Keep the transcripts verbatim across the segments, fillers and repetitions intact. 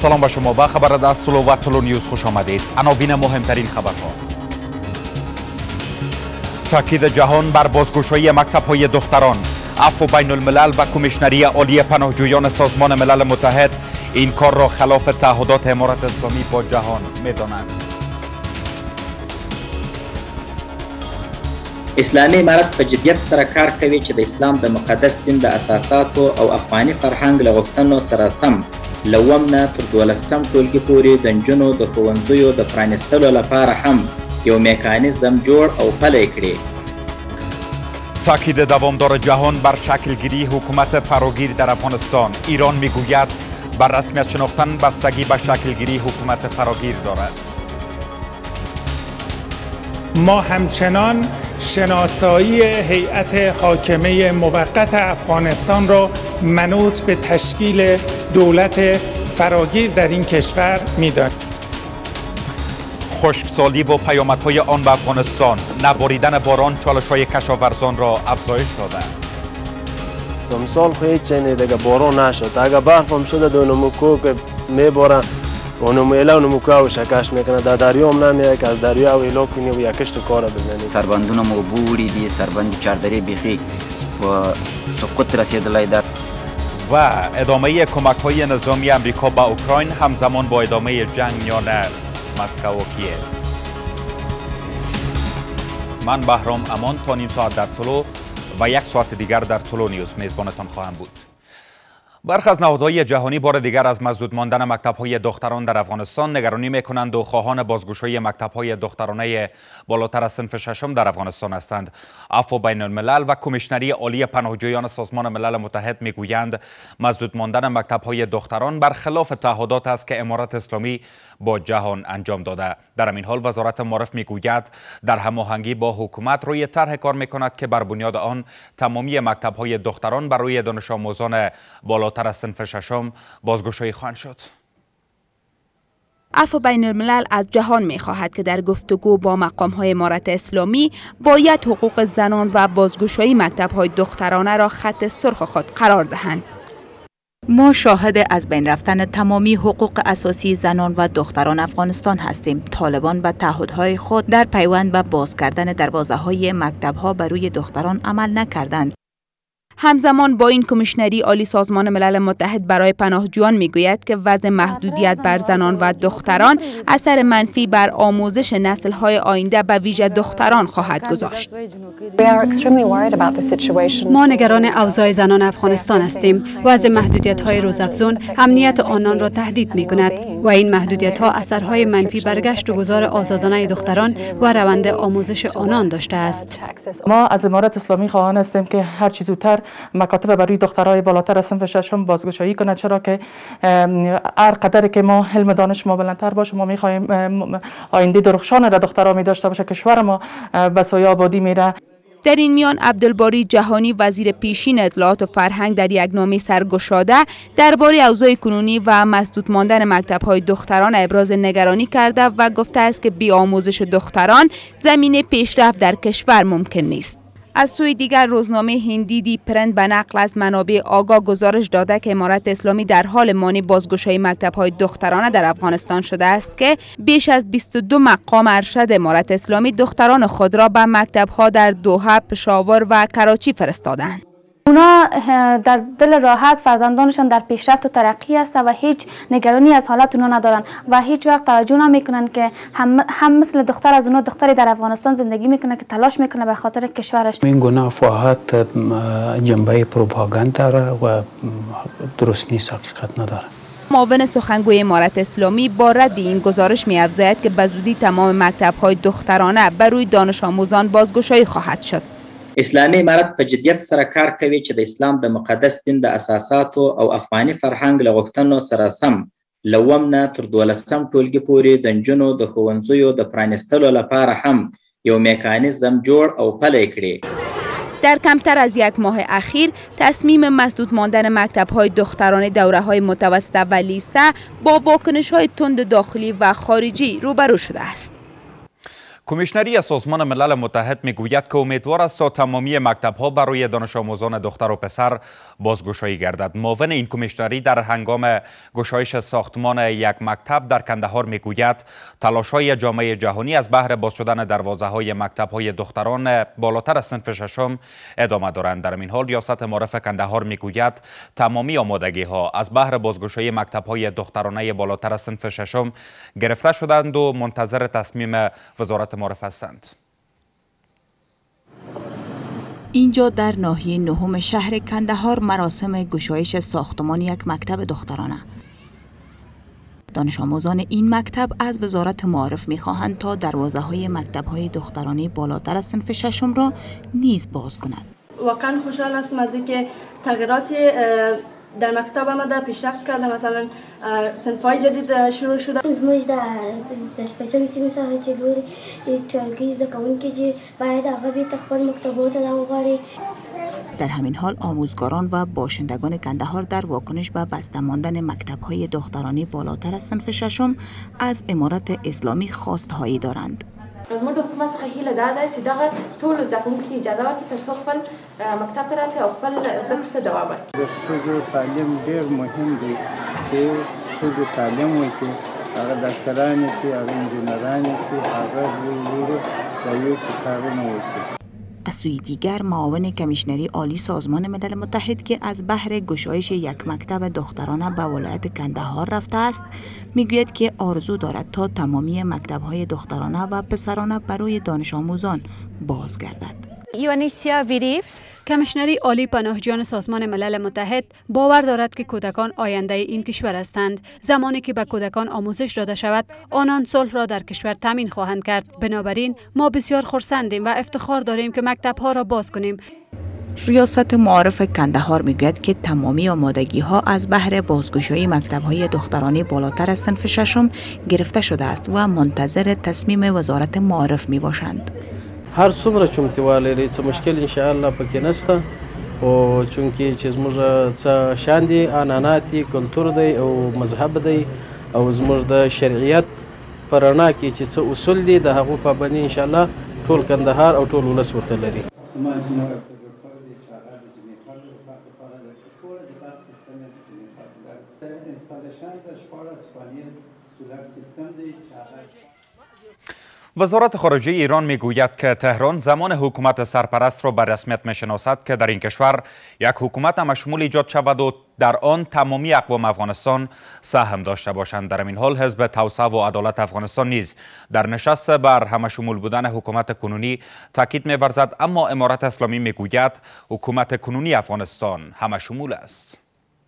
سلام به شما. با خبر از طلو و طلو نیوز خوش آمدید. عناوین مهمترین خبرها: تاکید جهان بر بازگشایی مکتب‌های دختران. عفو بین الملل و کمیشنری عالی پناهجویان سازمان ملل متحد این کار را خلاف تعهدات امارت اسلامی با جهان می‌دانند. اسلامي امارت په جدیت سره کار کوي چې د اسلام د مقدس دین د اساساتو او افغاني فرهنګ له غوښتنو سره سم له اووم نه تر دولسم ټولګي پورې د نجونو د ښوونځیو د پرانیستلو لپاره هم یو میکانیزم جوړ او پلی کړي. تاکید دوامدار جهان بر شکلگیری حکومت فراگیر در افغانستان. ایران میگوید بر رسمیت شناختن بستگی به شکلگیری حکومت فراگیر دارد. ما همچنان شناسایی هیئت حاکمه موقت افغانستان را منوط به تشکیل دولت فراگیر در این کشور می‌دانیم. خشکسالی و پیامدهای آن به افغانستان. نباریدن باران چالش‌های کشاورزان را افزایش داده. امسال خو هیچ چیزی دیگه باران نشد. اگر برف هم شده دو نموکو که میبارن اونم ایلا اونم کوه شکاش میکنه. در دریا هم نمیاد که از دریا و ایلا کنی و یکش تو کار بزنی. سربندون ما بوری دی سربند چهاردری بیخی و سقوط رسیدلای در و ادامه کمک‌های نظامی امریکا به اوکراین همزمان با ادامه جنگ میان مسکو و کیف. من بهرام امان تا نیم ساعت در طلو و یک ساعت دیگر در طلو نیوز میزبانتان خواهم بود. برخی از نهادهای جهانی بار دیگر از مسدود ماندن مکتب‌های دختران در افغانستان نگرانی می‌کنند و خواهان بازگشایی مکتب‌های دخترانه بالاتر از صنف ششم در افغانستان هستند. عفو بین الملل و کمیشنری عالی پناهجویان سازمان ملل متحد می‌گویند مسدود ماندن مکتب‌های دختران برخلاف تعهدات است که امارت اسلامی با جهان انجام داده. در همین حال وزارت معارف می‌گوید در هماهنگی با حکومت روی طرح کار می‌کند که بر بنیاد آن تمامی مکتب‌های دختران برای دانش آموزان بالاتر از صنف ششم بازگشایی خواهند شد. عفو بین الملل از جهان می خواهد که در گفتگو با مقام های امارت اسلامی باید حقوق زنان و بازگشایی مکتب های دخترانه را خط سرخ خود قرار دهند. ما شاهد از بین رفتن تمامی حقوق اساسی زنان و دختران افغانستان هستیم. طالبان به تعهدهای خود در پیوند به باز کردن دروازه‌های مکتب‌ها بر روی دختران عمل نکردند. همزمان با این کمیشنری عالی سازمان ملل متحد برای پناهجویان میگوید که وضع محدودیت بر زنان و دختران اثر منفی بر آموزش نسل‌های آینده به ویژه دختران خواهد گذاشت. ما نگران اوضاع زنان افغانستان هستیم. وضع محدودیت‌های روزافزون امنیت آنان را تهدید می‌کند و این محدودیت‌ها اثرهای منفی بر گشت و گذار آزادانه دختران و روند آموزش آنان داشته است. ما از امارت اسلامی خواهان هستیم که هر چه زودتر مکاتب برای دخترای بالاتر از صنف ششم بازگشایی کند، چرا که هر قدر که ما علم دانش ما بلندتر باشه ما می‌خوایم آینده درخشان را دخترها می داشته باشه. کشور ما به سوی آبادی میره. در این میان عبدالباری جهانی وزیر پیشین اطلاعات و فرهنگ در یک نامه سرگشاده درباره اوضاع کنونی و مسدود ماندن مکتب‌های دختران ابراز نگرانی کرده و گفته است که بی آموزش دختران زمینه پیشرفت در کشور ممکن نیست. از سوی دیگر روزنامه هندی دی پرنت به نقل از منابع آگاه گزارش داده که امارت اسلامی در حال مانع بازگشایی مکتب‌های دخترانه در افغانستان شده است که بیش از بیست و دو مقام ارشد امارت اسلامی دختران خود را به مکتب‌ها در دوحه، پشاور و کراچی فرستادند. اونا در دل راحت فرزندانشان در پیشرفت و ترقی است و هیچ نگرانی از حالت اونا ندارن و هیچ وقت توجه نمیکنن که هم, هم مثل دختر از اونا دختری در افغانستان زندگی میکنه که تلاش میکنه به خاطر کشورش. این گونه افواهات جنبه پروپاگاندا داره و درست نیست، حقیقت نداره. معاون سخنگوی امارت اسلامی با رد این گزارش می‌افزاید که به زودی تمام مکتب‌های دخترانه بر روی دانش آموزان بازگشایی خواهد شد. اسلامي امارت په جدیت سره کار کوي چې د اسلام د مقدس دین د اساساتو او افغاني فرهنګ له غوښتنو سره سم له اووم نه تر دولسم ټولګي پورې د نجونو د ښوونځیو د پرانیستلو لپاره هم یو میکانیزم جوړ او پلی کړي. در کمتر از یک ماه اخیر تصمیم مسدود ماندن مکتب‌های دخترانه دوره‌های متوسطه و لیسه با واکنش‌های تند داخلی و خارجی روبرو شده است. کمیشنری سازمان ملل متحد میگوید که امیدوار است تا تمامی مکتب‌ها برای دانش آموزان دختر و پسر بازگشایی گردد. معاون این کمیشنری در هنگام گشایش ساختمان یک مکتب در کندهار میگوید تلاش‌های جامعه جهانی از بهر باز شدن دروازه‌های مکتب‌های دختران بالاتر از صنف ششم ادامه دارند. در این حال ریاست معارف کندهار میگوید تمامی آمادگی‌ها از بهر بازگشایی مکتب‌های دخترانه بالاتر از صنف ششم گرفته شدند و منتظر تصمیم وزارت معارف هستند. اینجا در ناحیه نهم شهر کندهار مراسم گشایش ساختمان یک مکتب دخترانه. دانش آموزان این مکتب از وزارت معارف می‌خواهند تا دروازه‌های مکتب‌های دخترانه بالاتر از صنف ششم را نیز باز کنند. واقعا خوشحال هستم از اینکه تغییرات در مکتب آمده پیشرفت کرده، مثلا صنف‌های جدید شروع شده. زموږ د د شپږم سیمې څخه چې لوري ټولګي زده کوونکي چې باید هغه بیرته خپل مکتبونو ته راوغواړي. در همین حال آموزگاران و باشندگان کندهار در واکنش به بسته ماندن مکتب‌های دخترانه بالاتر از صنف ششم از امارت اسلامی خواستهایی دارند. زموږ د حکومت څخه هیله دا ده چې دغه ټولو زده کوونکو ته اجازه ورکړي تر څو خپل مکتب ته راسي او خپل زده کړو ته دوام ورکړي. د ښځو تعلیم ډېر مهم دی چې ښځو تعلیم وکړي، هغه ډاکټرانې شي، هغه انجینرانې شي، هغه لوړو ځایونو کې کارونه وکړي. از سوی دیگر معاون کمیشنری عالی سازمان ملل متحد که از بهر گشایش یک مکتب دخترانه به ولایت کندهار رفته است میگوید که آرزو دارد تا تمامی مکتب‌های دخترانه و پسرانه برای دانش آموزان باز گردد. کمیشنری عالی پناهجویان سازمان ملل متحد باور دارد که کودکان آینده این کشور هستند. زمانی که به کودکان آموزش داده شود، آنان صلح را در کشور تامین خواهند کرد. بنابراین ما بسیار خرسندیم و افتخار داریم که مکتب‌ها را باز کنیم. ریاست معارف کندهار میگوید که تمامی آمادگی ها از بهر بازگشایی مکتب های دخترانه بالاتر از صنف ششم گرفته شده است و منتظر تصمیم وزارت معارف می باشند. هر څومره چمتوالی لري څه مشکل ان شاء الله پکې نشته، او چونکې چې زموږ څه شان دي عنعنات دي، کلتور دی او مذهب دی او زموږ د شرعیت په رڼا کې چې څه اصول دي د هغو پابندي ان شاء الله ټول کندهار او ټول ولس ورته لري. وزارت خارجه ایران میگوید که تهران زمان حکومت سرپرست را به رسمیت میشناسد که در این کشور یک حکومت همشمول ایجاد شود و در آن تمامی اقوام افغانستان سهم داشته باشند. در این حال حزب توسعه و عدالت افغانستان نیز در نشست بر همشمول بودن حکومت کنونی تاکید می‌ورزد، اما امارت اسلامی میگوید حکومت کنونی افغانستان همشمول است.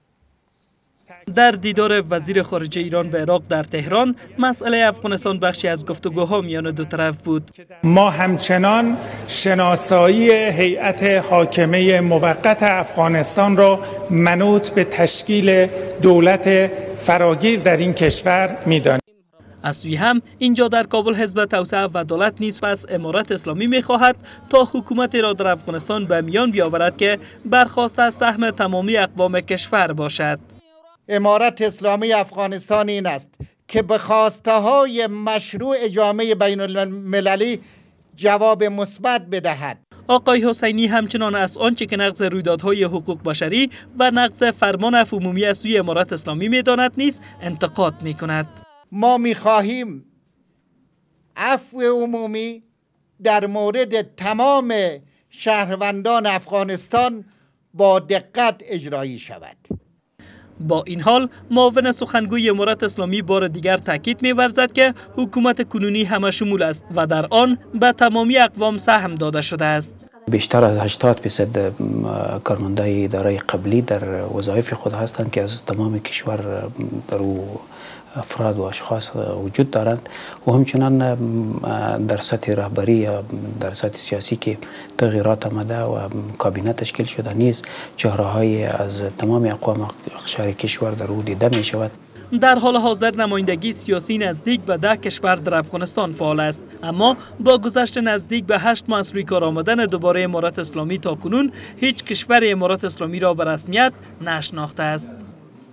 در دیدار وزیر خارجه ایران و عراق در تهران، مسئله افغانستان بخشی از گفتگوها میان دو طرف بود. ما همچنان شناسایی هیئت حاکمه موقت افغانستان را منوط به تشکیل دولت فراگیر در این کشور می‌دانیم. از سوی هم اینجا در کابل حزب توسعه و عدالت نیز پس امارت اسلامی می‌خواهد تا حکومتی را در افغانستان به میان بیاورد که برخواسته از سهم تمامی اقوام کشور باشد. امارت اسلامی افغانستان این است که به خواسته های مشروع جامعه بین المللی جواب مثبت بدهد. آقای حسینی همچنان از آنچه که نقض رویدادهای حقوق بشری و نقض فرمان عفو عمومی از سوی امارت اسلامی می‌داند نیز انتقاد می‌کند. ما می‌خواهیم عفو عمومی در مورد تمام شهروندان افغانستان با دقت اجرایی شود. با این حال معاون سخنگوی امارت اسلامی بار دیگر تاکید می‌ورزد که حکومت کنونی همشمول است و در آن به تمامی اقوام سهم داده شده است. بیشتر از هشتاد درصد کارمندای اداره قبلی در وظایف خود هستند که از تمام کشور در او افراد و اشخاص وجود دارند و همچنان در سطح رهبری یا در سطح سیاسی که تغییرات آمده و کابینه تشکیل شده نیز چهره‌های از تمام اقوام اقشار کشور در او دیده می شود. در حال حاضر نمایندگی سیاسی نزدیک به ده کشور در افغانستان فعال است، اما با گذشت نزدیک به هشت ماه از روی کار آمدن دوباره امارت اسلامی تا کنون هیچ کشور امارت اسلامی را به رسمیت نشناخته است.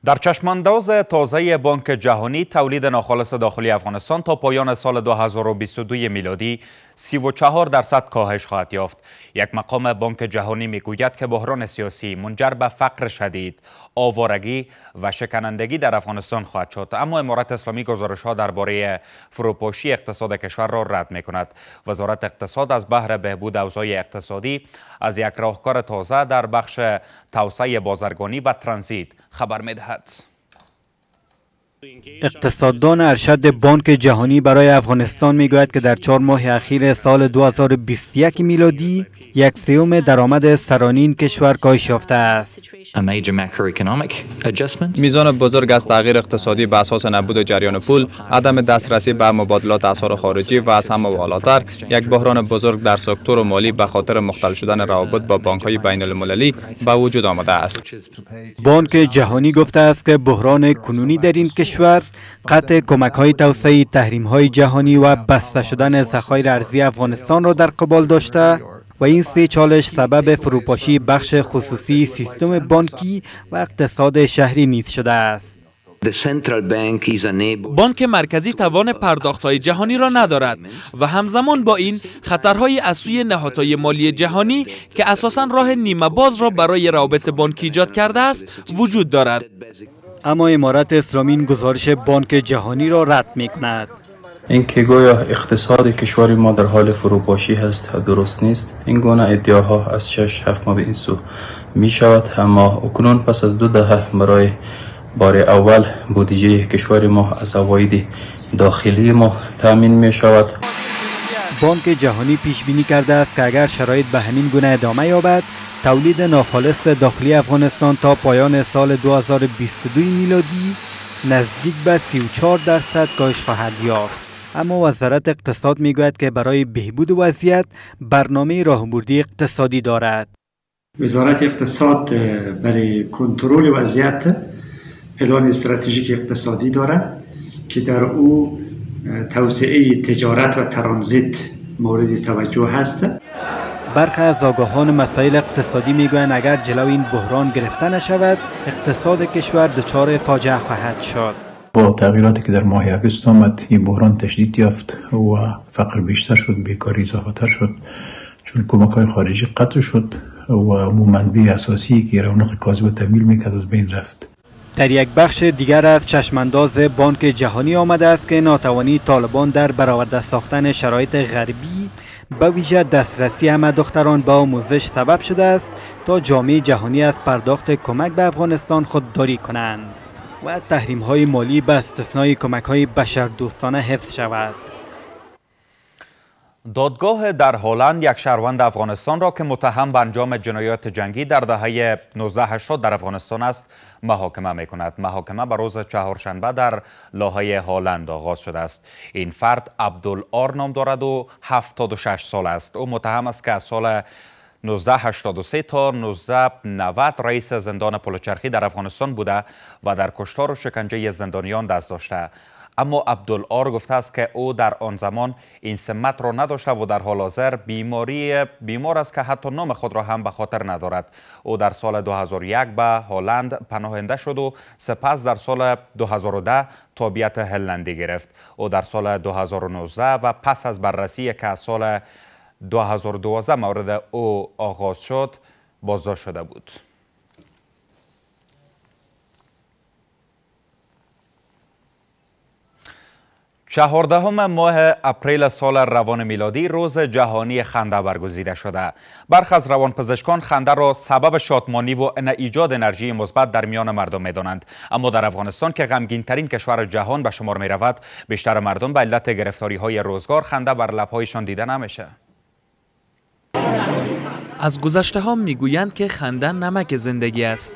در چشمانداز تازه بانک جهانی تولید ناخالص داخلی افغانستان تا پایان سال دو هزار و بیست و دو میلادی سی و چهار درصد کاهش خواهد یافت. یک مقام بانک جهانی میگوید که بحران سیاسی منجر به فقر شدید، آوارگی و شکنندگی در افغانستان خواهد شد. اما امارت اسلامی گزارش ها درباره فروپاشی اقتصاد کشور را رد می کند. وزارت اقتصاد از بهر بهبود اوضاع اقتصادی از یک راهکار تازه در بخش توسعه بازرگانی و ترانزیت خبر می دهد. اقتصاددان ارشد بانک جهانی برای افغانستان میگوید که در چهار ماه اخیر سال دو هزار و بیست و یک میلادی یک سوم درآمد سرانی این کشور کاهش یافته است. میزان بزرگ از تغییر اقتصادی به اساس نبود جریان پول، عدم دسترسی به مبادلات اسعار خارجی و از همه بالاتر یک بحران بزرگ در سکتور مالی به خاطر مختل شدن روابط با بانک‌های بین المللی به وجود آمده است. بانک جهانی گفته است که بحران کنونی در این کشور قطع کمک‌های توسعه، تحریم‌های جهانی و بسته شدن ذخایر ارزی افغانستان را در قبال داشته و این سه چالش سبب فروپاشی بخش خصوصی سیستم بانکی و اقتصاد شهری نیز شده است. بانک مرکزی توان پرداخت‌های جهانی را ندارد و همزمان با این خطرهای از سوی نهادهای مالی جهانی که اساساً راه نیمه باز را برای روابط بانکی ایجاد کرده است وجود دارد. اما امارت اسلامی این گزارش بانک جهانی را رد می‌کند. این که گویا اقتصاد کشور ما در حال فروپاشی هست درست نیست. این گونه ادعاها از شش هفت ماه به این سو می شود، اما اکنون پس از دو دهه برای بار اول بودجه کشور ما از عواید داخلی ما تامین می شود. بانک جهانی پیش بینی کرده است که اگر شرایط به همین گونه ادامه یابد، تولید ناخالص داخلی افغانستان تا پایان سال دو هزار و بیست و دو میلادی نزدیک به سی و چهار درصد کاهش خواهد یافت. اما وزارت اقتصاد میگوید که برای بهبود وضعیت برنامه راهبردی اقتصادی دارد. وزارت اقتصاد برای کنترل وضعیت پلان استراتژیک اقتصادی دارد که در او توسعه تجارت و ترانزیت مورد توجه هست. برخی از آگاهان مسائل اقتصادی میگویند اگر جلو این بحران گرفته نشود، اقتصاد کشور دچار فاجعه خواهد شد. با تغییراتی که در ماه اگست آمد، این بحران تشدید یافت و فقر بیشتر شد، بیکاری اضافه تر شد، چون کمک‌های خارجی قطع شد و منبع اساسی که رونق کاذب تمویل میکرد از بین رفت. در یک بخش دیگر از چشمانداز بانک جهانی آمده است که ناتوانی طالبان در برآورده ساختن شرایط غربی به ویژه دسترسی همه دختران به آموزش سبب شده است تا جامعه جهانی از پرداخت کمک به افغانستان خودداری کنند و تحریم‌های مالی به استثنای کمک‌های بشردوستانه حفظ شود. دادگاه در هلند یک شهروند افغانستان را که متهم به انجام جنایات جنگی در دهه نوزده هشتاد در افغانستان است محاکمه می کند. محاکمه به روز چهارشنبه در لاهای هلند آغاز شده است. این فرد عبدالآر نام دارد و هفتاد و شش سال است. او متهم است که از سال نوزده هشتاد و سه تا نوزده نود رئیس زندان پلوچرخی در افغانستان بوده و در کشتار و شکنجه زندانیان دست داشته. اما عبدالآر گفته است که او در آن زمان این سمت را نداشته و در حال حاضر بیماری بیمار است که حتی نام خود را هم به خاطر ندارد. او در سال دو هزار و یک به هلند پناهنده شد و سپس در سال دو هزار و ده تابعیت هلندی گرفت. او در سال دو هزار و نوزده و پس از بررسی که از سال دو هزار و دوازده مورد او آغاز شد بازداشت شده بود. چهاردهم ماه اپریل سال روان میلادی روز جهانی خنده برگزیده شده. برخی از روانپزشکان خنده را سبب شادمانی و ایجاد انرژی مثبت در میان مردم می‌دانند. اما در افغانستان که غمگین ترین کشور جهان به شمار می‌رود، بیشتر مردم به علت گرفتاری‌های روزگار خنده بر لب‌هایشان دیده نمیشه. از گذشته ها میگویند که خنده نمک زندگی است.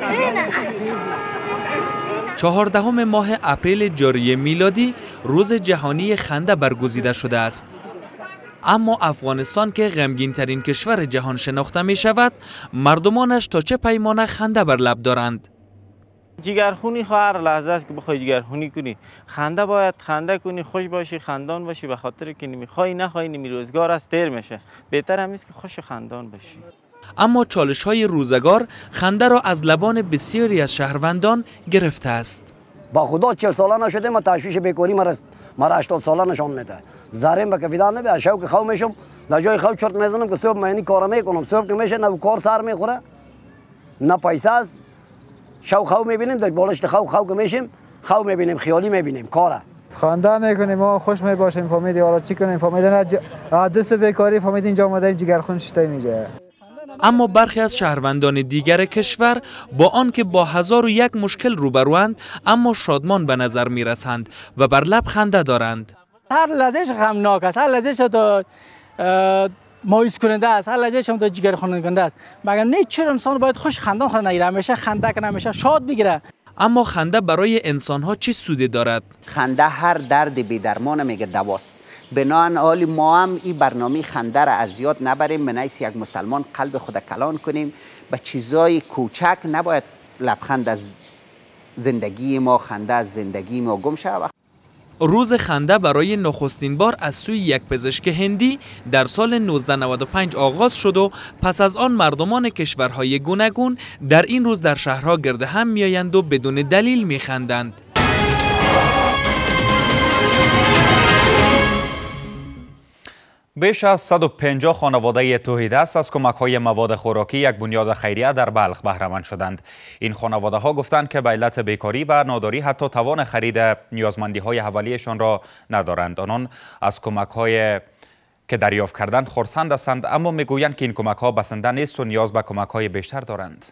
چهاردهم ماه اپریل جاری میلادی روز جهانی خنده برگزیده شده است. اما افغانستان که غمگین ترین کشور جهان شناخته می شود، مردمانش تا چه پیمانه خنده بر لب دارند. جگرخونی هر لحظه است که بخوای جگرخونی کنی، خنده باید خنده کنی، خوش باشی، خندان باشی، به خاطر که نمیخوای نخوای نمی روزگار است تیر میشه. بهتر هم است که خوش خندان باشی. اما چالش های روزگار خنده را از لبان بسیاری از شهروندان گرفته است. با خدا چهل ساله نشده ما تشویش بیکاری مرا مرا هشتاد ساله نشان میده. زاریم به کفیدان نبی شوق خو میشم در جای خو چرت میزنم که صبح مهنی کار میکنم صبح که میشه نه کار سر میخوره نه پیسه است. شوق خو میبینیم در بالشت خو خو که میشیم خو میبینیم خیالی میبینیم کاره خنده میکنیم ما خوش میباشیم فهمیدی حالا چی کنیم فهمیدی نه دست بیکاری فهمیدی اینجا اومدیم جگرخون شته میجه. اما برخی از شهروندان دیگر کشور با آنکه با هزار و یک مشکل روبروند اما شادمان به نظر میرسند و بر لب خنده دارند. هر لحظهش غمناک است، هر لحظهش تو مایوس کننده است، هر لحظهش هم تو جگر کننده است. مگر نه چرا انسان باید خوش خندان خنده نگیره، همیشه خنده کنه، همیشه شاد بگیره. اما خنده برای انسان ها چه سودی دارد؟ خنده هر درد بی درمان میگه دواست. بنابراین حالی ما هم این برنامه خنده را از یاد نبریم، بنایس یک مسلمان قلب خود کلان کنیم، به چیزای کوچک نباید لبخند از زندگی ما، خنده از زندگی ما گم شود. روز خنده برای نخستین بار از سوی یک پزشک هندی در سال نوزده نود و پنج آغاز شد و پس از آن مردمان کشورهای گوناگون در این روز در شهرها گرد هم میآیند و بدون دلیل میخندند. بیش از صد و پنجاه خانواده توحیدست از کمک‌های مواد خوراکی یک بنیاد خیریه در بلخ بهره مند شدند. این خانواده‌ها گفتند که به علت بیکاری و ناداری حتی توان خرید نیازمندی‌های اولیه‌شان را ندارند. آنان از کمک‌های که دریافت کردند خرسند هستند، اما میگویند که این کمک‌ها بسنده نیست و نیاز به کمک‌های بیشتر دارند.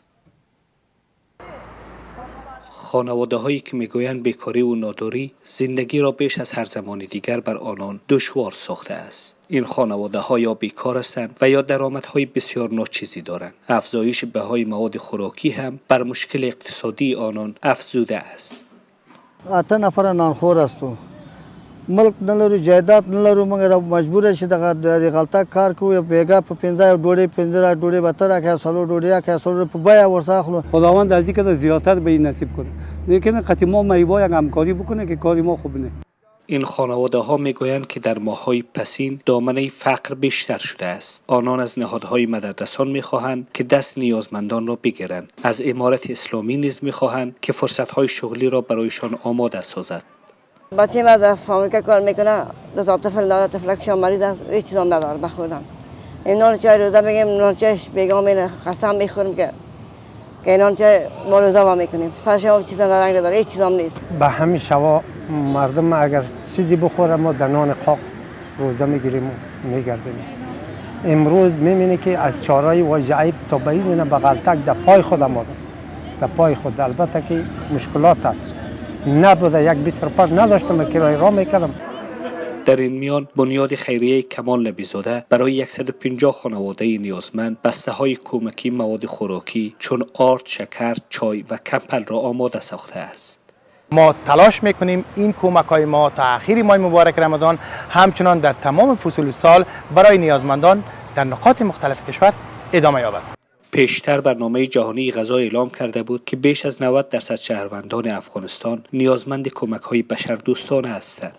خانواده هایی که میگویند بیکاری و ناداری زندگی را بیش از هر زمان دیگر بر آنان دشوار ساخته است. این خانواده ها یا بیکار هستند و یا درآمدهای بسیار ناچیزی دارند. افزایش بهای مواد خوراکی هم بر مشکل اقتصادی آنان افزوده است. اته نفر نانخور است و ملک نلرو جایداد نلرو مگر مجبور شي دغه غلطه کار کوو بیګا په پنځه ډوډۍ پنځه ډوډۍ به تر راکړه سلو ډوډۍ راکړه سلو په بیا ورساخلو خداوند از اینکه زیادتر به این نصیب کنه لیکن قطعی ما میباید همکاری بکنه که کاری ما خوب نه. این خانواده ها میگویند که در ماه‌های پسین دامنه فقر بیشتر شده است. آنان از نهادهای مددرسان میخواهند که دست نیازمندان را بگیرند. از امارت اسلامی نیز میخواهند که فرصت‌های شغلی را برایشان آماده سازد. بچه ما در فامیکا کار میکنه، دو تا طفل داره، طفلکشان مریض است، هیچ چیز هم نداره بخوردن. این نان چای روزه میگیم نان چایش بیگام اینه قسم میخوریم که که نان چای ما روزه با میکنیم. فرش هم چیز نداره نداره، هیچ چیز هم نیست. به همین شوا مردم اگر چیزی بخوره ما در نان قاق روزه میگیریم و میگردیم. امروز میبینی که از چارای واجعی تا به این بغلتک در پای خود آمده، در پای خود. البته که مشکلات است. نبوده یک بیست روپا نداشتم کرایه را میکردم. در این میان بنیاد خیریه کمال نبیزاده برای صد و پنجاه خانواده نیازمند بسته های کمکی مواد خوراکی چون آرد، شکر، چای و کمپل را آماده ساخته است. ما تلاش میکنیم این کمک های ما تا آخر ماه مبارک رمضان همچنان در تمام فصول سال برای نیازمندان در نقاط مختلف کشور ادامه یابد. پیشتر برنامه جهانی غذا اعلام کرده بود که بیش از نود درصد شهروندان افغانستان نیازمند کمک‌های بشردوستانه هستند.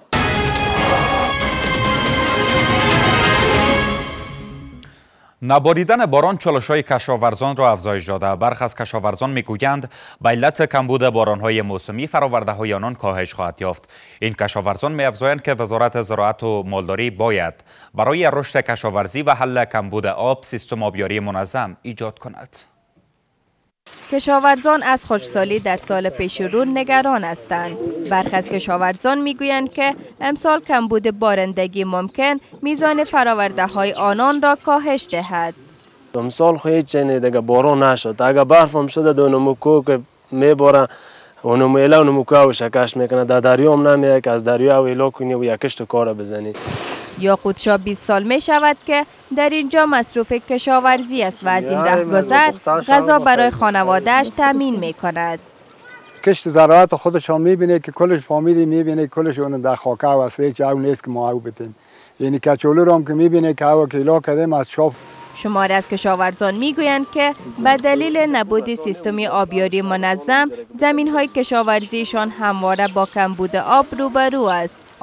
نباریدن باران چالش‌های کشاورزان را افزایش داده. برخی از کشاورزان میگویند به علت کمبود باران‌های موسمی فرآورده‌های آنان کاهش خواهد یافت. این کشاورزان می‌افزایند که وزارت زراعت و مالداری باید برای رشد کشاورزی و حل کمبود آب سیستم آبیاری منظم ایجاد کند. کشاورزان از خشکسالی در سال پیش رو نگران هستند. برخی از کشاورزان میگویند که امسال کمبود بارندگی ممکن میزان فراورده های آنان را کاهش دهد. امسال خو هیچ چیزی دیگه باران نشد. اگه برف هم شده دو نموکو که میباره اونم ایلا اونم کوه شکش میکنه. در دریا هم نمیه که از دریا ایلا کنی و یکش تو کار بزنی. یاقوت شاه بیست سال می شود که در اینجا مصروف کشاورزی است و از این رهگذر غذا برای خانوادهش تامین می کند. کشت زراعت خودش هم میبینه که کلش فامیلی میبینه کلش اون در خاکه و هیچ او نیست که ما او بتیم. یعنی کچولو رو هم که میبینه که او کیلا کردیم از شاف. شماری از کشاورزان میگویند که به دلیل نبود سیستمی آبیاری منظم زمین های کشاورزیشان همواره با کمبود آب روبرو است.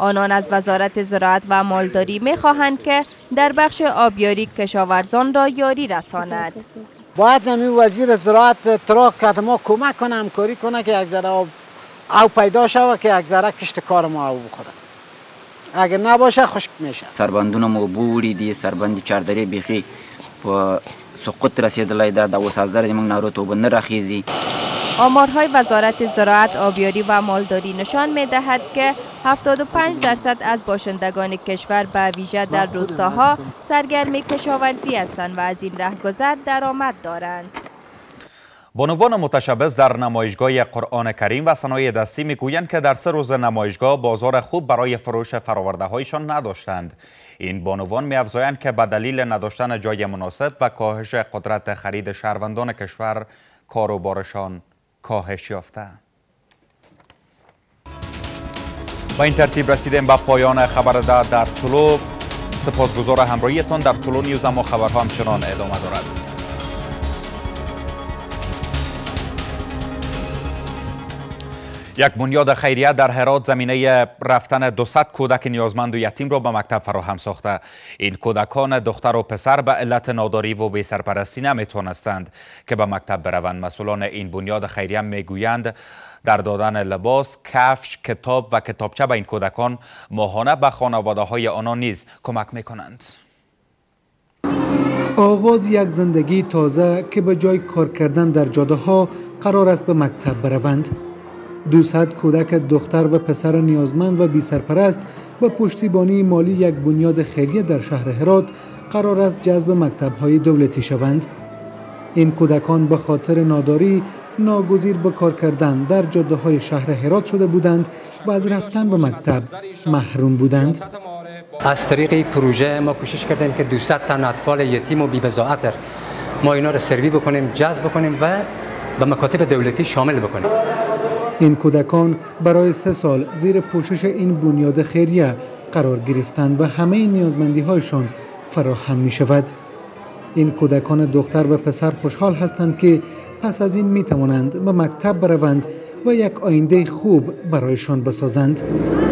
آنان از وزارت زراعت و مالداری می خواهند که در بخش آبیاری کشاورزان را یاری رساند. باید نمی وزیر زراعت تراک کرد ما کمک کنه، همکاری کنه که یک ذره آب او پیدا شود که یک ذره کشت کار ما او بخوره. اگر نباشه خشک میشه. سربندون ما بوری دی سربندی چاردری بیخی و سقوط رسیدلای در دو سازدار دیمون نارو تو بند رخیزی. آمارهای وزارت زراعت، آبیاری و مالداری نشان می دهد که هفتاد و پنج درصد از باشندگان کشور به ویژه در روستاها سرگرم کشاورزی هستند و از این رهگذر درآمد دارند. بانوان متشبث در نمایشگاه قرآن کریم و صنایع دستی میگویند که در سه روز نمایشگاه بازار خوب برای فروش فرآورده هایشان نداشتند. این بانوان می‌افزایند که به دلیل نداشتن جای مناسب و کاهش قدرت خرید شهروندان کشور کاروبارشان کاهش یافته. با این ترتیب رسیدیم به پایان خبر ده در طلوع. سپاسگزار همراهیتان. در طلوع نیوز اما خبرها همچنان ادامه دارد. یک بنیاد خیریه در هرات زمینه رفتن دویست کودک نیازمند و یتیم را به مکتب فراهم ساخته. این کودکان دختر و پسر به علت ناداری و بی سرپرستی نمیتونستند که به مکتب بروند. مسئولان این بنیاد خیریه میگویند در دادن لباس، کفش، کتاب و کتابچه به این کودکان ماهانه به خانواده های آنان نیز کمک میکنند. آغاز یک زندگی تازه که به جای کار کردن در جاده ها قرار است به مکتب بروند. دویست کودک دختر و پسر نیازمند و بی سرپرست به پشتیبانی مالی یک بنیاد خیریه در شهر هرات قرار است جذب مکتب‌های دولتی شوند. این کودکان به خاطر ناداری ناگزیر به کار کردن در جاده‌های شهر هرات شده بودند و از رفتن به مکتب محروم بودند. از طریق پروژه ما کوشش کردیم که دویست تن اطفال یتیم و بی‌بضاعت ما اینا را سروی بکنیم، جذب بکنیم و به مکاتب دولتی شامل بکنیم. این کودکان برای سه سال زیر پوشش این بنیاد خیریه قرار گرفتند و همه نیازمندی هایشان فراهم می شود. این کودکان دختر و پسر خوشحال هستند که پس از این می توانند به مکتب بروند و یک آینده خوب برایشان بسازند.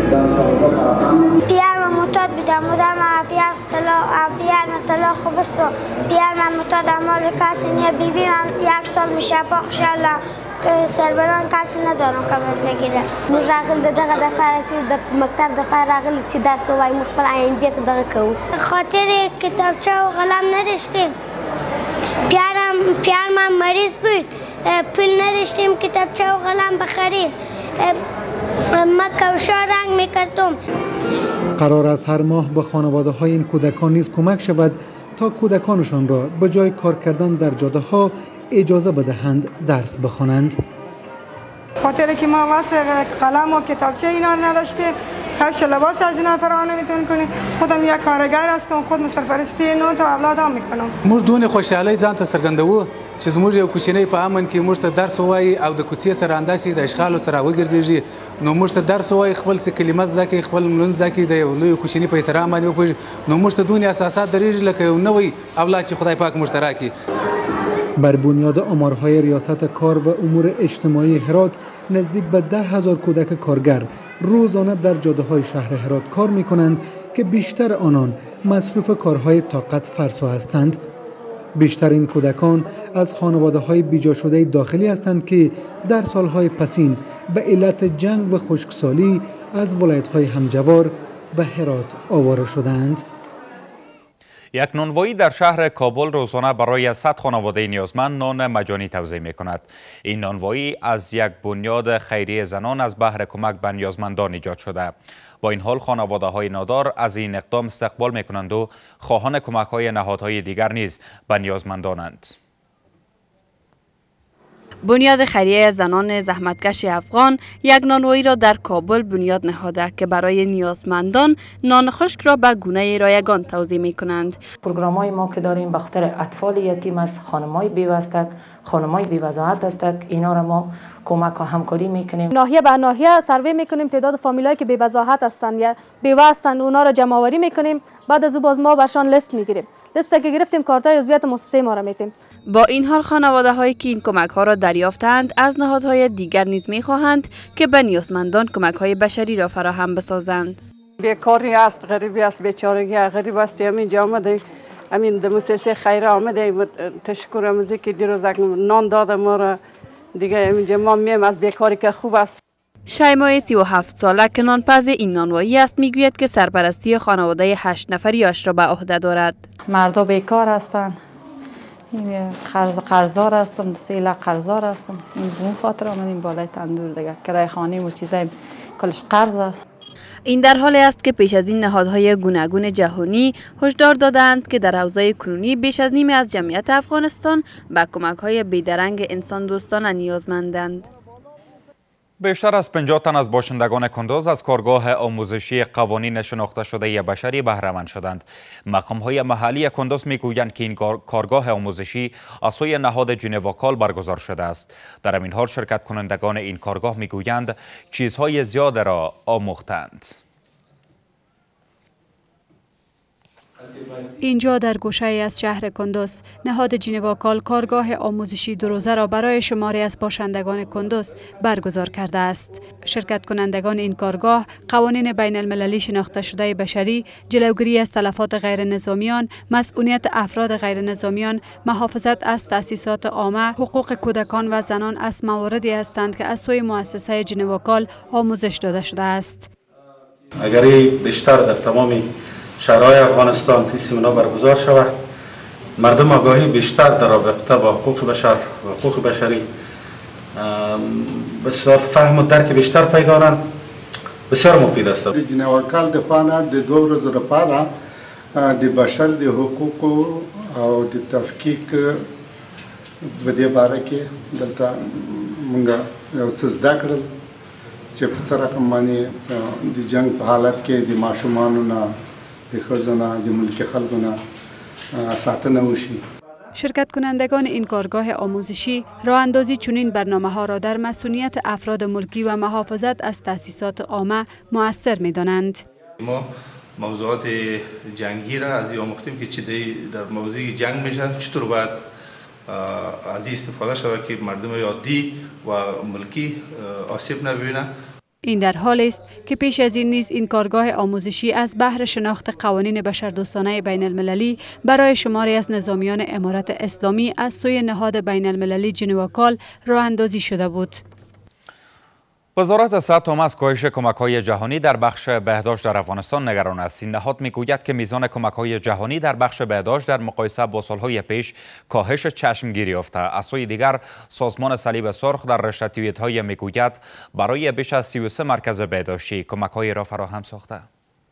پیار من متاد بودم بودم پیار طلا پیار طلا خوب است پیار من متاد اعمال کسی نه بیبی من یک سال میشه باخشالله سربران کسی ندارم کمر بگیره. مور راغل دغه د فارسی د مکتب د فار راغل چې درس وای مخبل آینده ته دغه کو خاطر کتابچه و قلم نداشتیم. پیارم پیار من مریض بود پول نداشتیم کتابچه و قلم بخریم. ما کوشا رنگ میکردم. قرار است هر ماه به خانواده های این کودکان نیز کمک شود تا کودکانشان را به جای کار کردن در جاده ها اجازه بدهند درس بخوانند. خاطر که ما واسه قلم و کتابچه اینا نداشتیم، کفش لباس از اینا فراهم نمیتونیم کنیم. خودم یک کارگر هستم، خود سرپرستی نو تا اولادام میکنم. موږ دونه خوشحالي ځان ته څرګندوو چې زموږ یو کوچنی په امن کې موږ ته درس وایي او د کوڅې سره انداسې د اشغالو سره وګرځېږي نو موږ ته درس وایي خپل څه کلمه زده کړي خپل لمونځ زده کړي د یو لوی کوچني په احترام باندې وپوهېږي نو موږ ته دونه اساسات درېږي لکه یو نوی اولاد چې خدای پاک موږ ته راکړي. بر بنیاد آمارهای ریاست کار و امور اجتماعی هرات نزدیک به ده هزار کودک کارگر روزانه در جاده های شهر هرات کار می کنند که بیشتر آنان مصروف کارهای طاقت فرسا هستند. بیشتر این کودکان از خانواده های بیجا شده داخلی هستند که در سالهای پسین به علت جنگ و خشکسالی از ولایت های همجوار به هرات آواره شدند. یک نانوایی در شهر کابل روزانه برای صد خانواده نیازمند نان مجانی توزیع می کند. این نانوایی از یک بنیاد خیریه زنان از بهر کمک به نیازمندان ایجاد شده. با این حال خانواده های نادار از این اقدام استقبال می کنند و خواهان کمک های نهادهای دیگر نیز به نیازمندانند. بنیاد خیریه زنان زحمتکش افغان یک نانوایی را در کابل بنیاد نهاده که برای نیازمندان نان خشک را به گونه رایگان توزیع می کنند. پروگرام‌های ما که داریم به خاطر اطفال یتیم است، خانم‌های بی‌وزتک، خانم‌های بی‌وضاحت هستند، اینا را ما کمک و همکاری میکنیم. ناحیه به ناحیه سروی میکنیم تعداد فامیلایی که بی‌وضاحت هستند یا بی‌وزن اونا را جمع آوری میکنیم. بعد از او باز ما برشان لیست میگیریم. لیستی که گرفتیم کارتای عضویت مؤسسه ما را میتیم. با این حال خانواده هایی که این کمک ها را دریافتند از نهادهای دیگر نیز می خواهند که به نیازمندان کمک های بشری را فراهم بسازند. بیکاری است، غریبی است، بیچارگی غریب است. همین جا آمده، همین دموسیسه خیره آمده. تشکر امروزی که دیروز نان داده ما را دیگه. همین جا ما میم از بیکاری که خوب است. شیمای سی و هفت ساله که نانپز این نانوایی است میگوید که سرپرستی خانواده هشت نفریش را به عهده دارد. مردا بیکار هستند. این قرض قرضدار هستم، سه لاک قرضدار هستم. این بون خاطر آمدیم بالای تندور دیگه. کرایه خانه و چیزای کلش قرض است. این در حالی است که پیش از این نهادهای گوناگون جهانی هشدار دادند که در اوضاع کنونی بیش از نیمی از جمعیت افغانستان به کمک‌های بیدرنگ انسان دوستانه نیازمندند. بیشتر از پنجاه تن از باشندگان کندوز از کارگاه آموزشی قوانین شناخته شده بشری بهره مند شدند. مقام‌های محلی کندوز میگویند که این کارگاه آموزشی از سوی نهاد جنواکال برگزار شده است. در این حال شرکت کنندگان این کارگاه میگویند چیزهای زیاد را آموختند. اینجا در گوشه از شهر کندوز نهاد جنواکال کارگاه آموزشی دو روزه را برای شماری از باشندگان کندوز برگزار کرده است. شرکت کنندگان این کارگاه قوانین بین المللی شناخته شده بشری، جلوگیری از تلفات غیر نظامیان، مسئولیت افراد غیر نظامیان، محافظت از تأسیسات عامه، حقوق کودکان و زنان از مواردی هستند که از سوی مؤسسه جنواکال آموزش داده شده است. اگر بیشتر در تمام شهرهای افغانستان این سمینار برگزار شود، مردم آگاهی بیشتر در رابطه با حقوق بشر و حقوق بشری بسیار فهم و درک بیشتر پیدا کنند، بسیار مفید است. جنواکال د خانه د دوه ورځو لپاره د بشر د حقوقو او د تفکیک په دې باره کې دلته موږ یو څه زده کړل چې په څه رقم باندې د جنګ په حالت کې د ماشومانو نه شرکت کنندگان این کارگاه آموزشی راه اندازی چنین برنامه ها را در مسئولیت افراد ملکی و محافظت از تأسیسات عامه مؤثر می دانند. ما موضوعات جنگی را از این آموختیم که چی در موضوع جنگ میشن چطور باید از این استفاده شود که مردم عادی و ملکی آسیب نبینند. این در حال است که پیش از این نیز این کارگاه آموزشی از بهر شناخت قوانین بشردوستانه بین المللی برای شماری از نظامیان امارت اسلامی از سوی نهاد بین المللی جنواکال راه اندازی شده بود. وزارت صحت هم از کاهش کمک‌های جهانی در بخش بهداشت در افغانستان نگران است. این نهاد می‌گوید که میزان کمک‌های جهانی در بخش بهداشت در مقایسه با سال‌های پیش کاهش چشمگیری یافته. از سوی دیگر سازمان صلیب سرخ در رشته توییت‌های می‌گوید برای بیش از سی و سه مرکز بهداشتی کمک‌های را فراهم ساخته.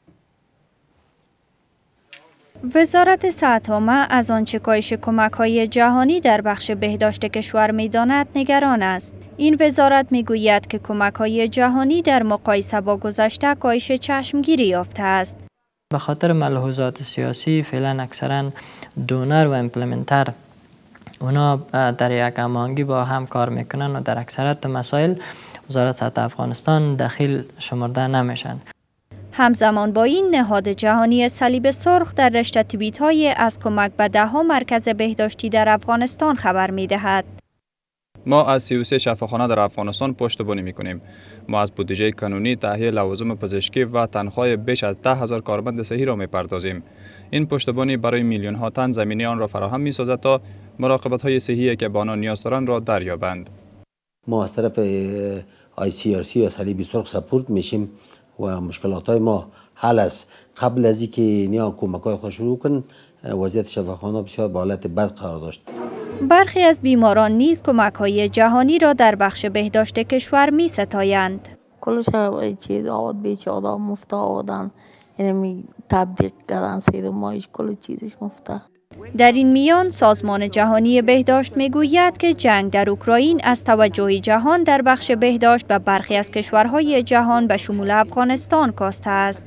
وزارت صحت عامه از آنچه کاهش کمک‌های جهانی در بخش بهداشت کشور می‌داند نگران است. این وزارت می‌گوید که کمک‌های جهانی در مقایسه با گذشته کاهش چشمگیری یافته است. به خاطر ملحوظات سیاسی فعلا اکثرا دونر و امپلمنتر اونا در یک هماهنگی با هم کار میکنن و در اکثریت مسائل وزارت صحت افغانستان دخیل شمرده نمیشن. همزمان با این نهاد جهانی صلیب سرخ در رشته توییت‌های از کمک به ده ها مرکز بهداشتی در افغانستان خبر می‌دهد. ما از سی و سه شفاخانه در افغانستان پشتیبانی می‌کنیم. ما از بودجه کانونی تهیه لوازم پزشکی و تنخواه بیش از ده هزار کارمند صحی را می‌پردازیم. این پشتیبانی برای میلیون ها تن زمینی آن را فراهم می‌سازد تا مراقبت‌های صحی که به آنها نیاز دارند را دریابند. ما از طرف آی سی آر سی یا صلیب سرخ سپورت میشیم و مشکلات های ما حل است. قبل از اینکه نیا کمک های خود شروع کن وضعیت شفاخانه بسیار به حالت بد قرار داشت. برخی از بیماران نیز کمک های جهانی را در بخش بهداشت کشور می ستایند. کلش چیز آورد بیچ آدم مفت آوردن، یعنی تبدیل کردن سید مایش کل چیزش مفته. در این میان سازمان جهانی بهداشت میگوید که جنگ در اوکراین از توجه جهان در بخش بهداشت به برخی از کشورهای جهان به شمول افغانستان کاسته است.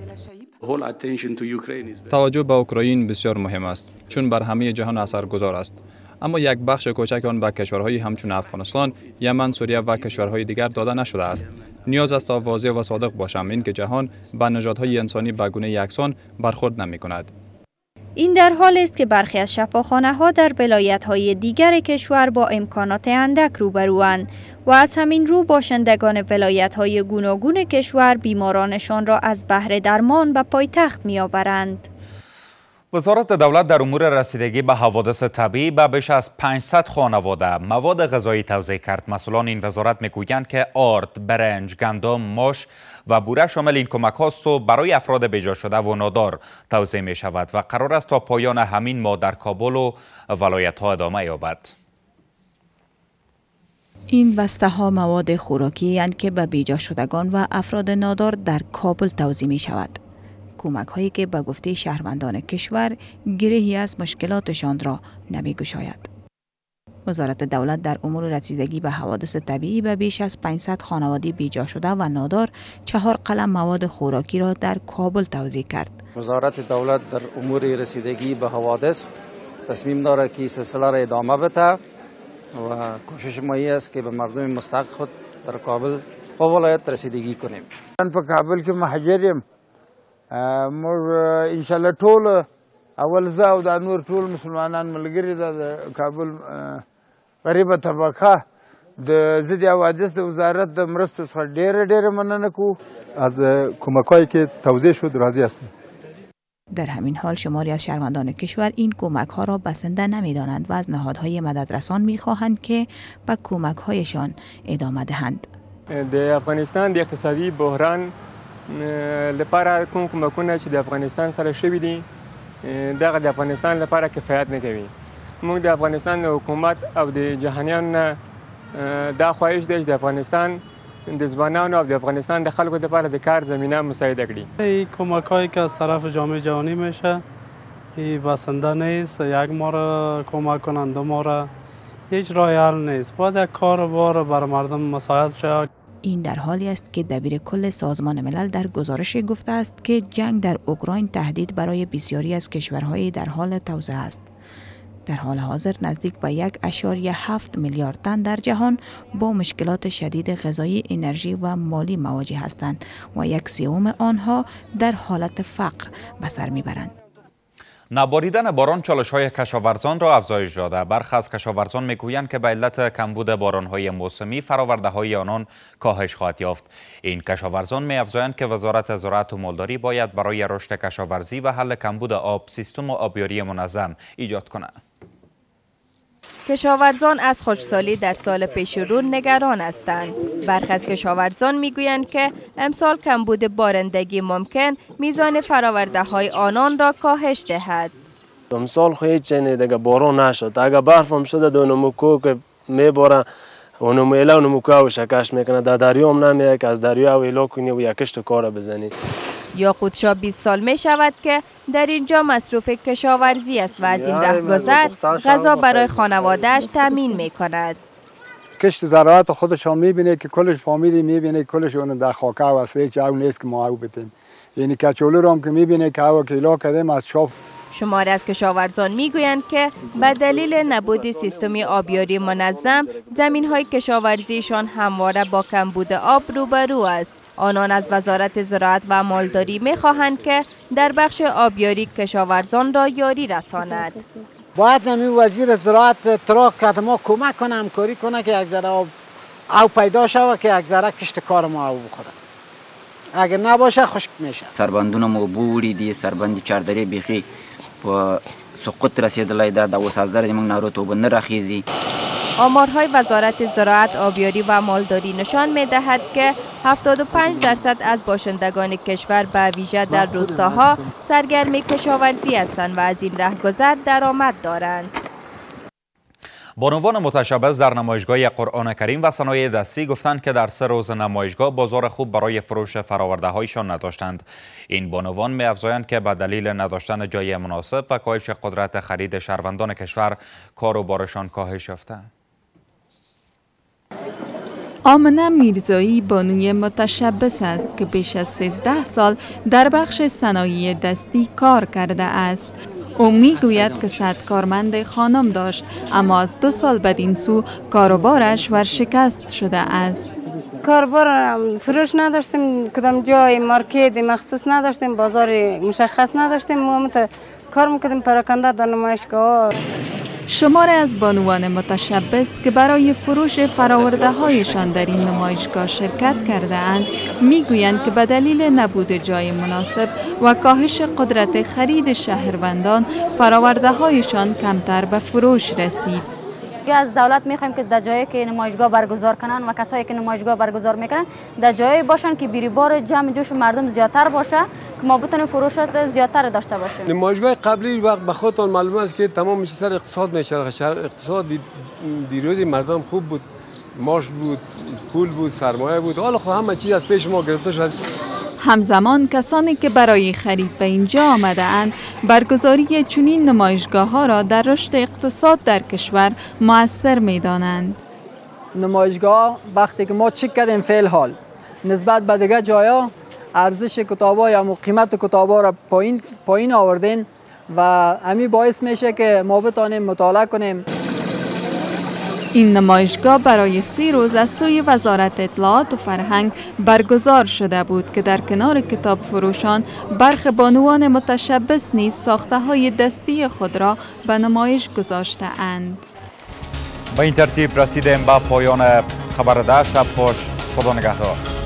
توجه به اوکراین بسیار مهم است چون بر همه جهان اثرگذار است، اما یک بخش کوچک آن به کشورهای همچون افغانستان، یمن، سوریه و کشورهای دیگر داده نشده است. نیاز است تا واضح و صادق باشم اینکه جهان به نژادهای انسانی به گونه یکسان برخورد نمی‌کند. این در حال است که برخی از شفاخانه ها در ولایت های دیگر کشور با امکانات اندک روبروند. و از همین رو باشندگان ولایت‌های گوناگون کشور بیمارانشان را از بهر درمان به پایتخت می‌آورند. وزارت دولت در امور رسیدگی به حوادث طبیعی به بیش از پانصد خانواده مواد غذایی توزیع کرد. مسئولان این وزارت میگویند که آرد، برنج، گندم، ماش و بوره شامل این کمک هاست و برای افراد بیجا شده و نادار توزیع می شود و قرار است تا پایان همین ماه در کابل و ولایت ها ادامه یابد. این بسته ها مواد خوراکی اند که به بیجا شدگان و افراد نادار در کابل توزیع می شود. کمک هایی که به گفته شهروندان کشور گرهی از مشکلاتشان را نمی گشاید. وزارت دولت در امور رسیدگی به حوادث طبیعی به بیش از پانصد خانواده بیجا شده و نادار چهار قلم مواد خوراکی را در کابل توزیع کرد. وزارت دولت در امور رسیدگی به حوادث تصمیم دارد که سلسله را ادامه بده و کوشش ما است که به مردم مستحق خود در کابل و ولایت رسیدگی کنیم. من په کابل کې مهاجر موږ ان شاء الله ټول اول زه او د نور ټول مسلمانان ملګري د کابل غریبه طبقه د ضد حوادث د وزارت د مرستو څخه ډېره ډېره مننه کوو. از کمک‌هایی که توزیع شد راضی هستیم. در همین حال شماری از شهروندان کشور این کمک ها را بسنده نمی دانند و از نهادهای مددرسان می خواهند که به کمک هایشان ادامه دهند. د افغانستان د اقتصادي بحران لپاره کوم کومکونه چې د افغانستان سره شوي دي دغه د افغانستان لپاره کفایت نه کوي. موږ د افغانستان د حکومت او د جهانیانو نه دا خواهش دی چې د افغانستان د ځوانانو او د افغانستان د خلکو لپاره د کار زمینه مساعده کړي. این کمک‌هایی که از طرف جامعه جهانی میشه این بسنده نیست، یک ما را کمک کنند دو ما را هیچ راه حل نیست. باید یک کار بار بر مردم مساعد شود. این در حالی است که دبیر کل سازمان ملل در گزارش گفته است که جنگ در اوکراین تهدید برای بسیاری از کشورهای در حال توسعه است. در حال حاضر نزدیک به یک اشاریه هفت میلیارد تن در جهان با مشکلات شدید غذایی، انرژی و مالی مواجه هستند و یک سوم آنها در حالت فقر به سر میبرند. نباریدن باران چالش‌های کشاورزان را افزایش داده. برخی از کشاورزان میگویند که به علت کمبود باران‌های موسمی فرآورده‌های آنان کاهش خواهد یافت. این کشاورزان می‌افزایند که وزارت زراعت و مالداری باید برای رشد کشاورزی و حل کمبود آب سیستم آبیاری منظم ایجاد کند. کشاورزان از خشکسالی در سال پیش رو نگران هستند. برخی از کشاورزان میگویند که امسال کمبود بارندگی ممکن میزان فراورده های آنان را کاهش دهد. امسال خو هیچ دیگه باران نشد. اگر برف هم شده دو نموکو که میباره اونم ایلا و نموکو و شکش میکنه در دریا هم نمیه که از دریا و ایلا کنی و یکشت کار بزنی. یاقوت شاه بیست سال می شود که در اینجا مصروف کشاورزی است و از این رهگذر غذا برای خانواده‌اش تامین می کند. کشت زراعت خودش هم میبینه که کلش فامیلی میبینه کلش اون در خاکه و هیچ او نیست که ما او بتیم. یعنی کچولو رو هم که میبینه که او کیلا کردیم از شاف. شماری از کشاورزان میگویند که به دلیل نبود سیستمی آبیاری منظم زمین‌های کشاورزیشان همواره با کمبود آب روبرو است. آنان از وزارت زراعت و مالداری می‌خواهند که در بخش آبیاری کشاورزان را یاری رساند. باید نمی وزیر زراعت تراک کرد ما کمک کنه همکاری کنه که یک ذره آب او پیدا شود که یک ذره کشت کار ما او بخوره. اگر نباشه خشک میشه. سربندونه مو بوړي دي سربند چاردري بيخي په سقوط رسیدلای ده د وسازدار موږ نارو ته وبند راخیزي. آمارهای وزارت زراعت، آبیاری و مالداری نشان می‌دهد که هفتاد و پنج درصد از باشندگان کشور به ویژه در روستاها سرگرم کشاورزی هستند و از این رهگذر درآمد دارند. بانوان متشبث در نمایشگاه قرآن کریم و صنایع دستی گفتند که در سه روز نمایشگاه بازار خوب برای فروش فراورده‌هایشان نداشتند. این بانوان می‌افزایند که به دلیل نداشتن جای مناسب و کاهش قدرت خرید شهروندان کشور کار و بارشان کاهش یافته. آمنه میرزایی بانوی متشبث است که بیش از سیزده سال در بخش صنایع دستی کار کرده است. او میگوید که صد کارمند خانم داشت اما از دو سال بدین سو کاروبارش ورشکست شده است. کاروبار فروش نداشتیم، کدام جای مارکت مخصوص نداشتیم، بازار مشخص نداشتیم، ما کار میکردیم پراکنده در نمایشگاه. شماری از بانوان متشبث که برای فروش فراورده هایشان در این نمایشگاه شرکت کرده اند می گویند که به دلیل نبود جای مناسب و کاهش قدرت خرید شهروندان فراورده هایشان کمتر به فروش رسید. از دولت میخوایم که در جایی که نمایشگاه برگزار کنن و کسایی که نمایشگاه برگزار میکنن در جایی باشن که بیریبار جمع جوش مردم زیادتر باشه که ما بتونیم فروشات زیادتر داشته باشیم. نمایشگاه قبلی وقت به خودتان معلوم است که تمام سر اقتصاد میچرخه. اقتصاد دیروز مردم خوب بود، معاش بود، پول بود، سرمایه بود. حالا خب همه چیز از پیش ما گرفته شد. همزمان کسانی که برای خرید به اینجا آمده اند برگزاری چنین نمایشگاه ها را در رشد اقتصاد در کشور مؤثر می دانند. نمایشگاه وقتی که ما چک کردیم فعل حال نسبت به دیگه جایا ارزش کتابا یا قیمت کتابا را پایین پایین آوردین و همین باعث میشه که ما بتانیم مطالعه کنیم. این نمایشگاه برای سی روز از سوی وزارت اطلاعات و فرهنگ برگزار شده بود که در کنار کتاب فروشان برخی بانوان متشبث نیز ساخته های دستی خود را به نمایش گذاشته اند. به این ترتیب رسیدیم به پایان خبر ده شب خوش. خدا نگهدار.